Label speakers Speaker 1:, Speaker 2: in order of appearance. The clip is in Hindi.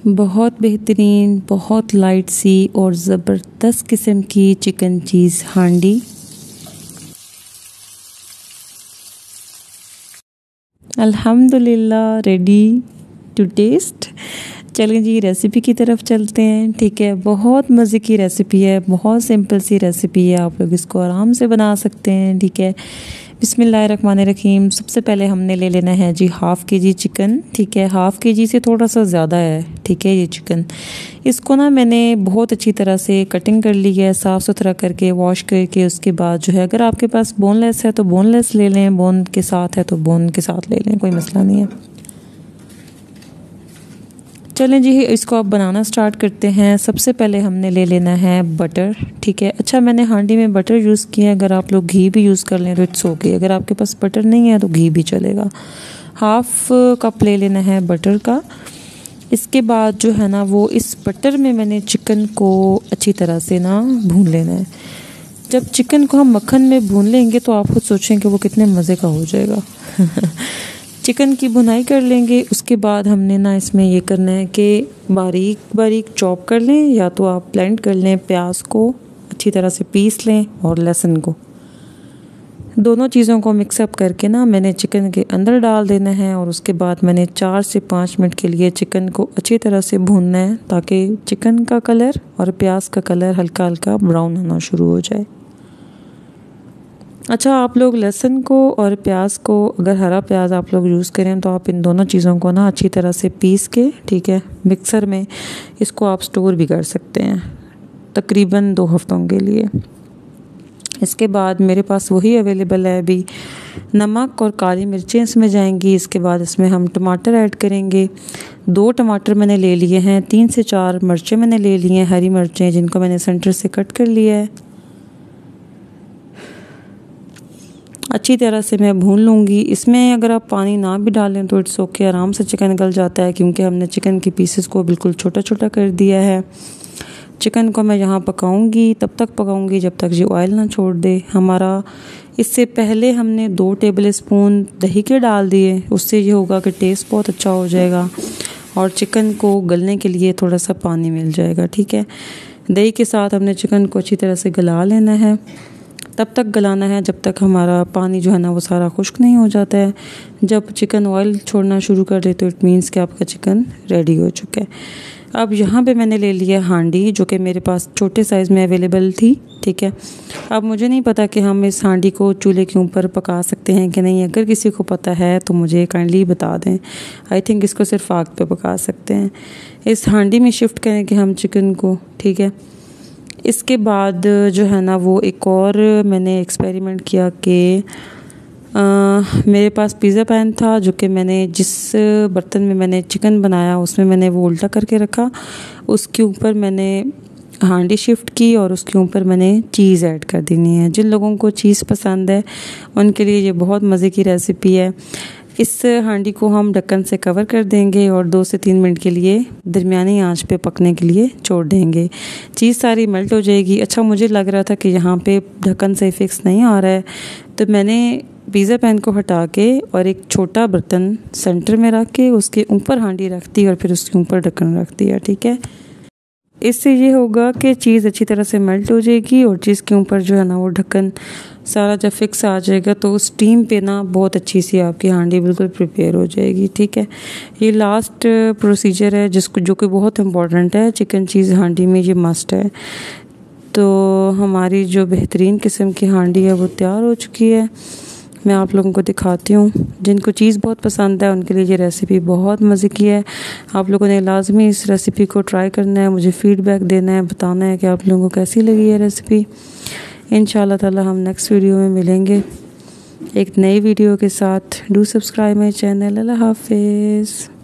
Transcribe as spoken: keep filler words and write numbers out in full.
Speaker 1: बहुत बेहतरीन, बहुत लाइट सी और ज़बरदस्त किस्म की चिकन चीज़ हांडी। अल्हम्दुलिल्लाह रेडी टू टेस्ट। चलें जी रेसिपी की तरफ चलते हैं। ठीक है, बहुत मज़े की रेसिपी है, बहुत सिंपल सी रेसिपी है, आप लोग इसको आराम से बना सकते हैं। ठीक है, बिस्मिल्लाहिर्रहमानिर्रहीम। सबसे पहले हमने ले लेना है जी हाफ़ के जी चिकन। ठीक है, हाफ़ के जी से थोड़ा सा ज़्यादा है। ठीक है, ये चिकन इसको ना मैंने बहुत अच्छी तरह से कटिंग कर ली है, साफ़ सुथरा करके वॉश करके। उसके बाद जो है अगर आपके पास बोनलेस है तो बोनलेस ले लें, बोन के साथ है तो बोन के साथ ले लें, कोई मसला नहीं है। चलें जी इसको अब बनाना स्टार्ट करते हैं। सबसे पहले हमने ले लेना है बटर। ठीक है, अच्छा मैंने हांडी में बटर यूज़ किया है, अगर आप लोग घी भी यूज़ कर लें तो इट्स ओके। अगर आपके पास बटर नहीं है तो घी भी चलेगा। हाफ कप ले लेना है बटर का। इसके बाद जो है ना वो इस बटर में मैंने चिकन को अच्छी तरह से ना भून लेना है। जब चिकन को हम मक्खन में भून लेंगे तो आप खुद सोचेंगे वो कितने मज़े का हो जाएगा। चिकन की भुनाई कर लेंगे। उसके बाद हमने ना इसमें ये करना है कि बारीक बारीक चॉप कर लें, या तो आप ब्लेंड कर लें, प्याज को अच्छी तरह से पीस लें और लहसुन को, दोनों चीज़ों को मिक्सअप करके ना मैंने चिकन के अंदर डाल देना है। और उसके बाद मैंने चार से पाँच मिनट के लिए चिकन को अच्छी तरह से भूनना है, ताकि चिकन का कलर और प्याज का कलर हल्का हल्का ब्राउन होना शुरू हो जाए। अच्छा, आप लोग लहसुन को और प्याज को, अगर हरा प्याज आप लोग यूज़ करें तो आप इन दोनों चीज़ों को ना अच्छी तरह से पीस के, ठीक है, मिक्सर में इसको आप स्टोर भी कर सकते हैं तकरीबन दो हफ्तों के लिए। इसके बाद मेरे पास वही अवेलेबल है अभी, नमक और काली मिर्चें इसमें जाएंगी। इसके बाद इसमें हम टमाटर ऐड करेंगे। दो टमाटर मैंने ले लिए हैं, तीन से चार मिर्चें मैंने ले ली हैं, हरी मिर्चें, जिनको मैंने सेंटर से कट कर लिया है। अच्छी तरह से मैं भून लूँगी। इसमें अगर आप पानी ना भी डालें तो इट्स ओके, आराम से चिकन गल जाता है, क्योंकि हमने चिकन की पीसेस को बिल्कुल छोटा छोटा कर दिया है। चिकन को मैं यहाँ पकाऊंगी, तब तक पकाऊंगी जब तक जी ऑयल ना छोड़ दे हमारा। इससे पहले हमने दो टेबल स्पून दही के डाल दिए, उससे ये होगा कि टेस्ट बहुत अच्छा हो जाएगा और चिकन को गलने के लिए थोड़ा सा पानी मिल जाएगा। ठीक है, दही के साथ हमने चिकन को अच्छी तरह से गला लेना है। तब तक गलाना है जब तक हमारा पानी जो है ना वो सारा खुश्क नहीं हो जाता है। जब चिकन ऑयल छोड़ना शुरू कर दे तो इट मीन्स कि आपका चिकन रेडी हो चुका है। अब यहाँ पे मैंने ले लिया हांडी, जो कि मेरे पास छोटे साइज़ में अवेलेबल थी। ठीक है, अब मुझे नहीं पता कि हम इस हांडी को चूल्हे के ऊपर पका सकते हैं कि नहीं। अगर किसी को पता है तो मुझे काइंडली बता दें। आई थिंक इसको सिर्फ आग पे पका सकते हैं। इस हांडी में शिफ्ट करेंगे हम चिकन को। ठीक है, इसके बाद जो है ना वो एक और मैंने एक्सपेरिमेंट किया कि मेरे पास पिज़्ज़ा पैन था, जो कि मैंने जिस बर्तन में मैंने चिकन बनाया उसमें मैंने वो उल्टा करके रखा। उसके ऊपर मैंने हांडी शिफ्ट की और उसके ऊपर मैंने चीज़ ऐड कर देनी है। जिन लोगों को चीज़ पसंद है उनके लिए ये बहुत मज़े की रेसिपी है। इस हांडी को हम ढक्कन से कवर कर देंगे और दो से तीन मिनट के लिए दरमियानी आंच पे पकने के लिए छोड़ देंगे। चीज़ सारी मेल्ट हो जाएगी। अच्छा, मुझे लग रहा था कि यहाँ पे ढक्कन से फिक्स नहीं आ रहा है, तो मैंने पिज़्ज़ा पैन को हटा के और एक छोटा बर्तन सेंटर में रख के उसके ऊपर हांडी रख दी और फिर उसके ऊपर ढक्कन रख दिया। ठीक है, इससे ये होगा कि चीज़ अच्छी तरह से मेल्ट हो जाएगी और चीज़ के ऊपर जो है ना वो ढक्कन सारा जब फिक्स आ जाएगा तो उस स्टीम पे ना बहुत अच्छी सी आपकी हांडी बिल्कुल प्रिपेयर हो जाएगी। ठीक है, ये लास्ट प्रोसीजर है जिसको जो कि बहुत इम्पोर्टेंट है चिकन चीज़ हांडी में, ये मस्ट है। तो हमारी जो बेहतरीन किस्म की हांडी है वो तैयार हो चुकी है। मैं आप लोगों को दिखाती हूँ। जिनको चीज़ बहुत पसंद है उनके लिए ये रेसिपी बहुत मज़े की है। आप लोगों ने लाजमी इस रेसिपी को ट्राई करना है, मुझे फ़ीडबैक देना है, बताना है कि आप लोगों को कैसी लगी है रेसिपी। इंशाल्लाह ताला हम नेक्स्ट वीडियो में मिलेंगे एक नई वीडियो के साथ। Do subscribe my channel. अल्लाह हाफिज़।